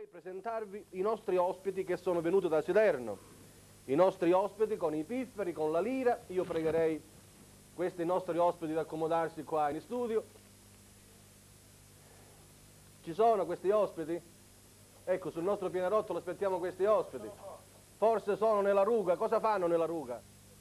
Presentarvi i nostri ospiti che sono venuti da Siderno, i nostri ospiti con i pifferi, con la lira. Io pregherei questi nostri ospiti di accomodarsi qua in studio. Ci sono questi ospiti? Ecco, sul nostro pianerottolo aspettiamo questi ospiti. Forse sono nella ruga. Cosa fanno nella ruga?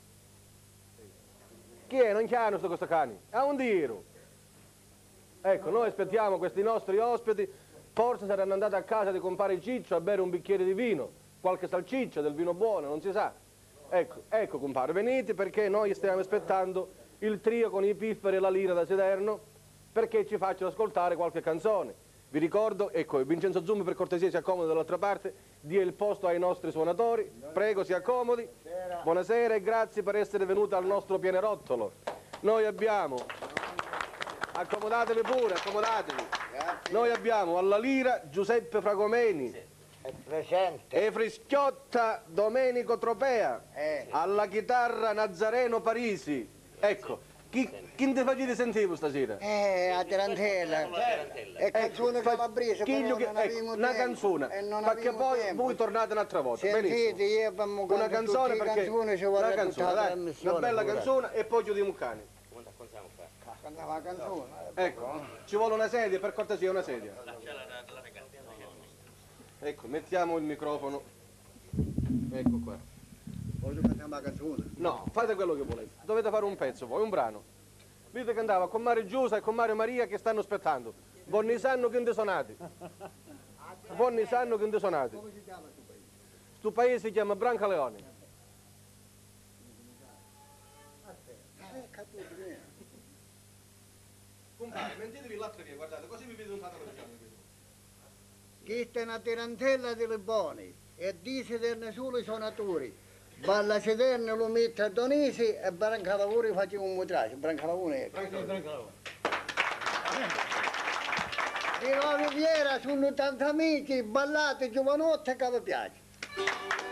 Chi è? Non chiamano questo cani? È un tiro. Ecco, noi aspettiamo questi nostri ospiti. Forse saranno andati a casa di compare Ciccio a bere un bicchiere di vino, qualche salsiccia del vino buono, non si sa. Ecco compare, venite perché noi stiamo aspettando il trio con i pifferi e la lira da Siderno perché ci facciano ascoltare qualche canzone. Vi ricordo, ecco, Vincenzo Zumbi per cortesia si accomodi dall'altra parte, dia il posto ai nostri suonatori, prego si accomodi. Buonasera e grazie per essere venuti al nostro pianerottolo. Noi abbiamo... Accomodatevi pure, accomodatevi. Grazie. Noi abbiamo alla lira Giuseppe Fragomeni. È presente. E Frischiotta Domenico Tropea. Alla chitarra Nazareno Parisi. Ecco, chi ti facete sentire stasera? A Tarantella. E canzone calabrese, però non ecco, una canzone, perché poi tempo. voi tornate un'altra volta. Sentite, io abbiamo una canzone perché una canzone, dai, una bella canzone e poi chiudiamo il cane. Cantava la canzone. Ecco, ci vuole una sedia, per cortesia una sedia. Ecco, mettiamo il microfono. Ecco qua. Voglio cantare la canzone? No, fate quello che volete. Dovete fare un pezzo poi, un brano. Vedete che andava con Mario Giusa e con Mario Maria che stanno aspettando. Bonni sanno che ne sonati. Bonni sanno che ne sonati. Come si chiama questo paese? Questo paese si chiama Brancaleone. Compare, mentitevi l'altra via, guardate, così vi vedete un fatto che Questa è una tarantella delle buone e di Siderno solo i suonatori. Balla Siderno lo mette a Donisi e Brancalavuri facciamo un mutraggio. Brancalavuri ecco. Di la Riviera sono tanti amici, ballate giovanotte che vi piace.